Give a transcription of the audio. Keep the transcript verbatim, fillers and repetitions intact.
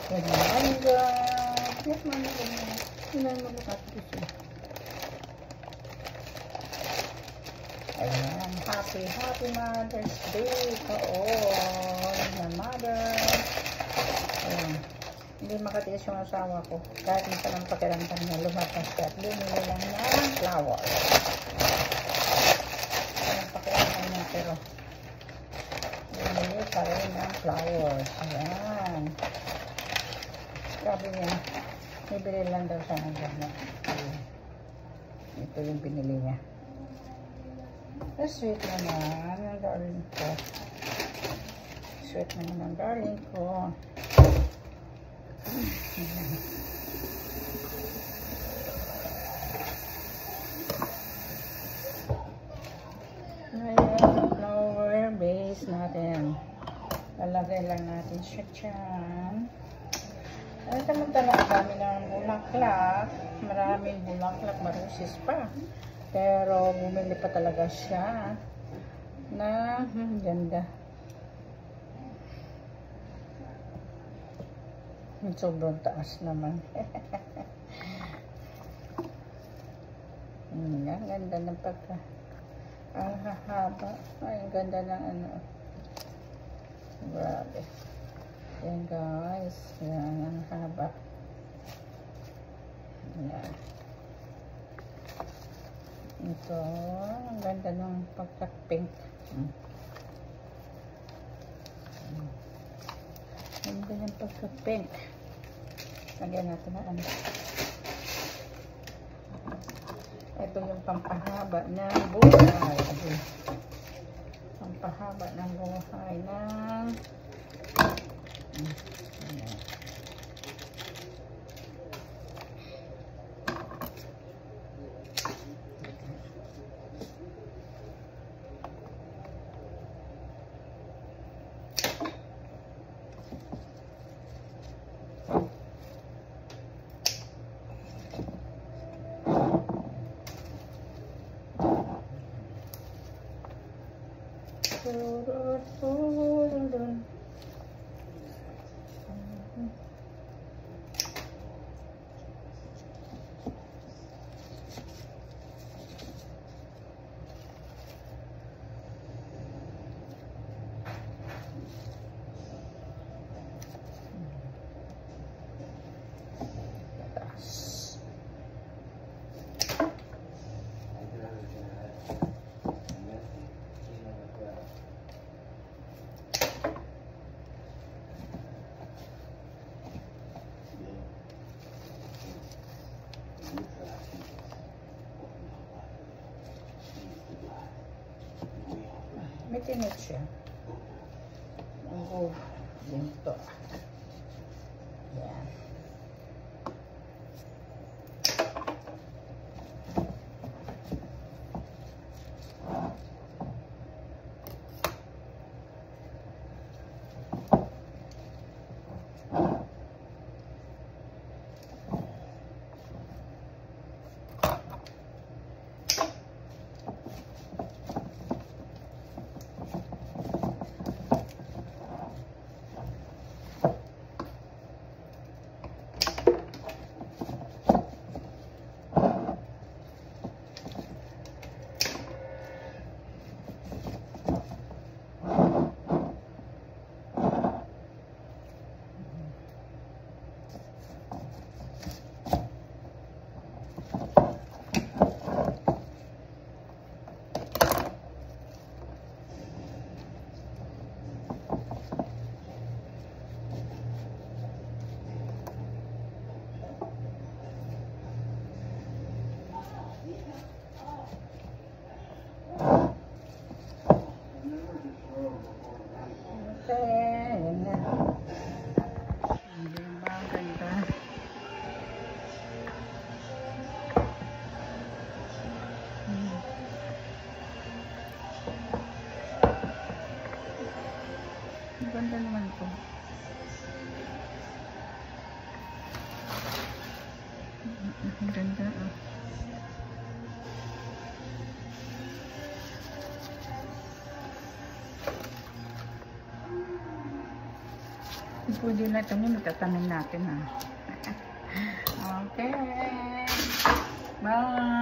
Mangga. Yes, mangga. Ilan mo bukas ito. Ayan. Happy, happy Mother's Day. Oo. Na mother. Ayan. Hindi makatiis yung asawa ko. Kahit minsan ang pakiramdam niya, lumabas siya at bumili lang ng flower. Ang pakiramdam niya, pero bumili pa rin ng flowers. Ayan. Sabi niya, bibili lang daw siya ng gano'n. Ito yung binili niya. So, sweet naman ang darling ko. Sweet naman ang darling ko. Ayan, flower base natin. Lalagay lang natin siya dyan. Ay, tamang-tala, dami ng bulaklak. Maraming bulaklak, marusis pa. Pero, bumili pa talaga siya na hmm, ganda. Sobrang taas naman. Ang ganda ng pagka. Ang hahaba. Ay, ang ganda ng ano. Grabe. Yan guys. Yan, ang haba. Yan. Ito. Ang ganda ng pagka-pink. Hmm. Hmm. Ganda ng pagka-pink. Lagyan natin na ano. Ito yung pampahaba ng buhay. Pampahaba ng buhay ng ayan. May tinit siya. Ang gold. Dito. Yan. Ganda naman ito. Ang ganda ah. pwede na ito muna. Tatanim natin ha. Okay. Bye.